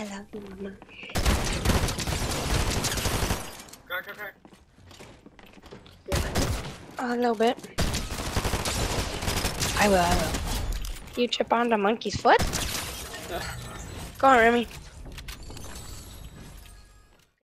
I love you, Mama. Crack. A little bit. I will. You trip on the monkey's foot? Go on, Remy.